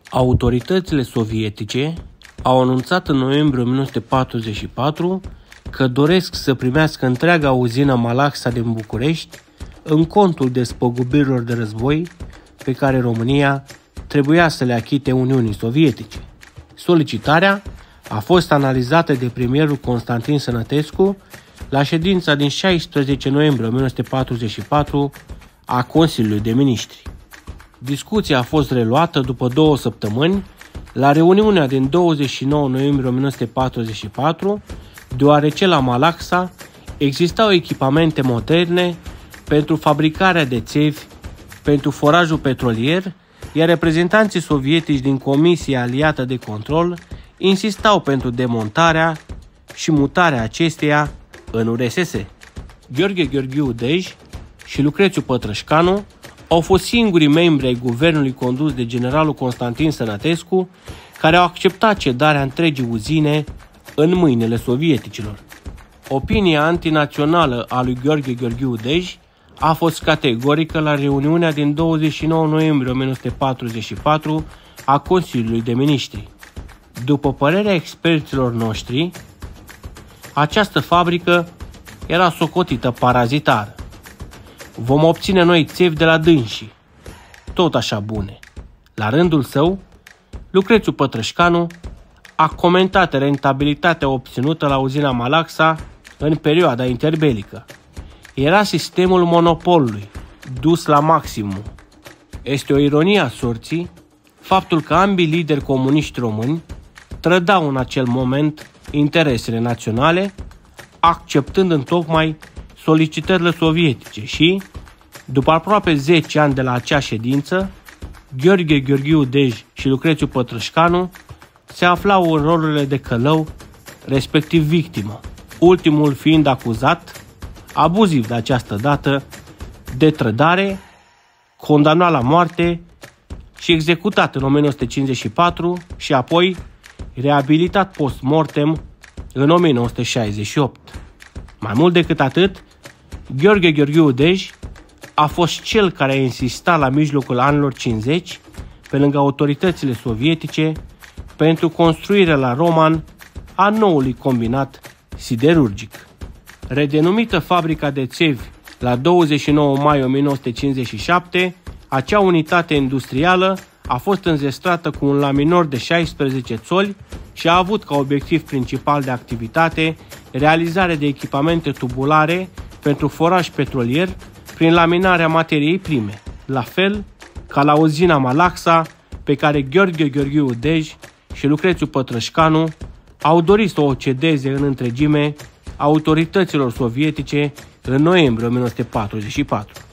Autoritățile sovietice au anunțat în noiembrie 1944 că doresc să primească întreaga uzină Malaxa din București în contul despăgubirilor de război pe care România trebuia să le achite Uniunii Sovietice. Solicitarea a fost analizată de premierul Constantin Sănătescu la ședința din 16 noiembrie 1944 a Consiliului de Miniștri. Discuția a fost reluată după 2 săptămâni la reuniunea din 29 noiembrie 1944, deoarece la Malaxa existau echipamente moderne pentru fabricarea de țevi pentru forajul petrolier, iar reprezentanții sovietici din Comisia Aliată de Control insistau pentru demontarea și mutarea acesteia în URSS. Gheorghe Gheorghiu Dej și Lucrețiu Pătrășcanu au fost singurii membri ai guvernului condus de generalul Constantin Sănătescu care au acceptat cedarea întregii uzine în mâinile sovieticilor. Opinia antinațională a lui Gheorghe Gheorghiu Dej a fost categorică la reuniunea din 29 noiembrie 1944 a Consiliului de Miniștri. După părerea experților noștri, această fabrică era socotită parazitară. Vom obține noi țevi de la dânsii, tot așa bune. La rândul său, Lucrețiu Pătrășcanu a comentat rentabilitatea obținută la uzina Malaxa în perioada interbelică. Era sistemul monopolului, dus la maximum. Este o ironie a sorții faptul că ambii lideri comuniști români trădau în acel moment interesele naționale, acceptând întocmai solicitările sovietice și, după aproape 10 ani de la acea ședință, Gheorghe Gheorghiu Dej și Lucrețiu Pătrășcanu se aflau în rolurile de călău, respectiv victimă, ultimul fiind acuzat, abuziv de această dată, de trădare, condamnat la moarte și executat în 1954 și apoi reabilitat post-mortem în 1968. Mai mult decât atât, Gheorghe Gheorghiu Dej a fost cel care a insistat la mijlocul anilor 50, pe lângă autoritățile sovietice, pentru construirea la Roman a noului combinat siderurgic. Redenumită Fabrica de Țevi la 29 mai 1957, acea unitate industrială a fost înzestrată cu un laminor de 16 țoli și a avut ca obiectiv principal de activitate realizarea de echipamente tubulare pentru foraj petrolier prin laminarea materiei prime, la fel ca la uzina Malaxa, pe care Gheorghe Gheorghiu Dej și Lucrețiu Pătrășcanu au dorit să o cedeze în întregime autorităților sovietice în noiembrie 1944.